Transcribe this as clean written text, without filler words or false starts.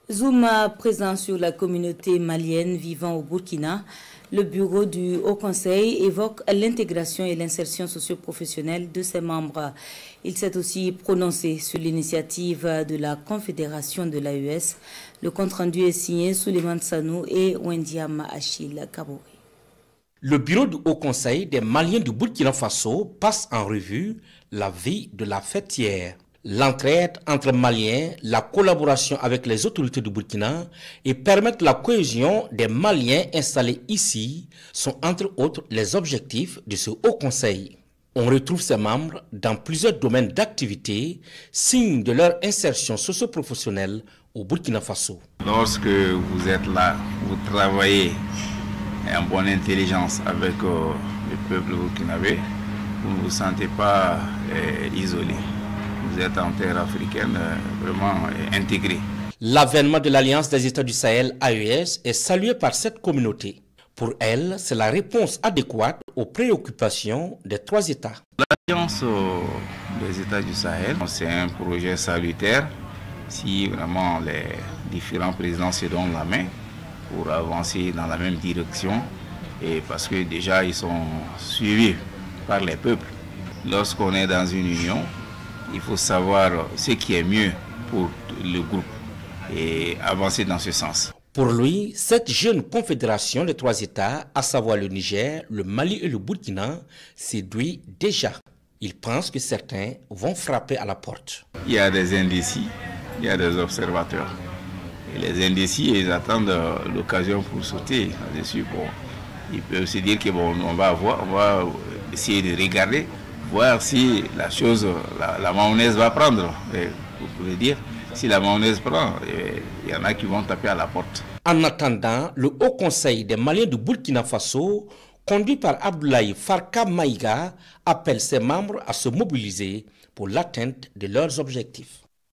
Zoom présent sur la communauté malienne vivant au Burkina, le bureau du Haut Conseil évoque l'intégration et l'insertion socio-professionnelle de ses membres. Il s'est aussi prononcé sur l'initiative de la Confédération de l'AES. Le compte-rendu est signé Souleymane Sanou et Wendiam Achille Kabouri. Le bureau du Haut Conseil des Maliens du Burkina Faso passe en revue la vie de la fête hier. L'entraide entre Maliens, la collaboration avec les autorités du Burkina et permettre la cohésion des Maliens installés ici sont entre autres les objectifs de ce Haut Conseil. On retrouve ces membres dans plusieurs domaines d'activité, signe de leur insertion socio-professionnelle au Burkina Faso. Lorsque vous êtes là, vous travaillez en bonne intelligence avec le peuple burkinabé, vous ne vous sentez pas isolé. Vous êtes en terre africaine vraiment intégrée. L'avènement de l'Alliance des États du Sahel, AES, est salué par cette communauté. Pour elle, c'est la réponse adéquate aux préoccupations des trois États. L'Alliance des États du Sahel, c'est un projet salutaire. Si vraiment les différents présidents se donnent la main pour avancer dans la même direction, et parce que déjà ils sont suivis par les peuples. Lorsqu'on est dans une union, il faut savoir ce qui est mieux pour le groupe et avancer dans ce sens. Pour lui, cette jeune confédération des trois États, à savoir le Niger, le Mali et le Burkina, séduit déjà. Il pense que certains vont frapper à la porte. Il y a des indécis, il y a des observateurs. Et les indécis, ils attendent l'occasion pour sauter là-dessus. Bon, ils peuvent se dire que bon, on va essayer de regarder, voir si la chose, la mayonnaise va prendre. Et vous pouvez dire, si la mayonnaise prend, il y en a qui vont taper à la porte. En attendant, le Haut Conseil des Maliens du Burkina Faso, conduit par Abdoulaye Farka Maïga, appelle ses membres à se mobiliser pour l'atteinte de leurs objectifs.